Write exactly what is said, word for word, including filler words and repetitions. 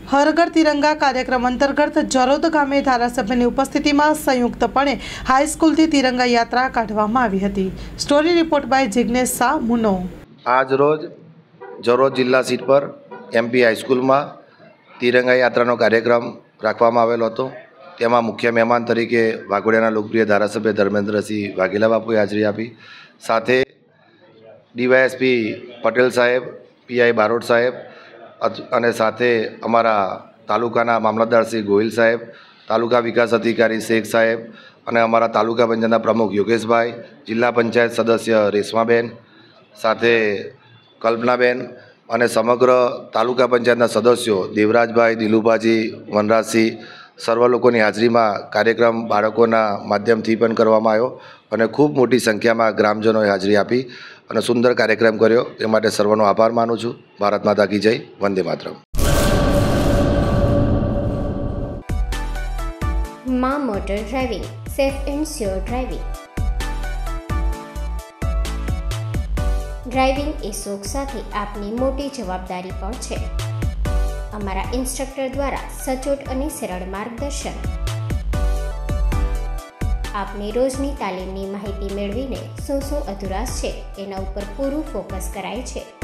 હર ઘર તિરંગા કાર્યક્રમ અંતર્ગત જરોદ ગામે ધારાસભ્યની ઉપસ્થિતિમાં સંયુક્તપણે હાઈસ્કૂલથી તિરંગા યાત્રા કાઢવામાં આવી હતી। Story report by Jignesh Shah મુનો। આજ રોજ જરોદ જિલ્લા સીટ પર એમપી હાઈસ્કૂલમાં તિરંગા યાત્રાનો કાર્યક્રમ રાખવામાં આવેલો હતો। તેમાં મુખ્ય મહેમાન તરીકે વાઘોડિયાના લોકપ્રિય ધારાસભ્ય ધર્મેન્દ્રસિંહ વાઘેલા બાપુએ હાજરી આપી। સાથે ડીવાયએસપી પટેલ સાહેબ, પીઆઈ બારોટ સાહેબ અને સાથે અમારા તાલુકાના મામલતદાર શ્રી ગોહિલ સાહેબ, તાલુકા વિકાસ અધિકારી શેખ સાહેબ અને અમારા તાલુકા પંચાયતના પ્રમુખ યોગેશભાઈ, જિલ્લા પંચાયત સદસ્ય રેશમાબેન, સાથે કલ્પનાબેન અને સમગ્ર તાલુકા પંચાયતના સદસ્યો દેવરાજભાઈ, દિલુભાજી, વનરાજસિંહ સર્વ લોકોની હાજરીમાં કાર્યક્રમ બાળકોના માધ્યમથી પણ કરવામાં આવ્યો અને ખૂબ મોટી સંખ્યામાં ગ્રામજનોએ હાજરી આપી અને સુંદર કાર્યક્રમ કર્યો। એ માટે સર્વનો આભાર માનું છું। ભારત માતા કી જય, વંદે માતરમ। મા motor driving, safe and sure driving. Driving એ શોખ સાથે આપની મોટી જવાબદારી પણ છે। અમારા ઇન્સ્ટ્રક્ટર દ્વારા સચોટ અને સરળ માર્ગદર્શન આપની રોજની તાલીમની માહિતી મેળવીને શું શું અધુરાશ છે એના ઉપર પૂરું ફોકસ કરાય છે।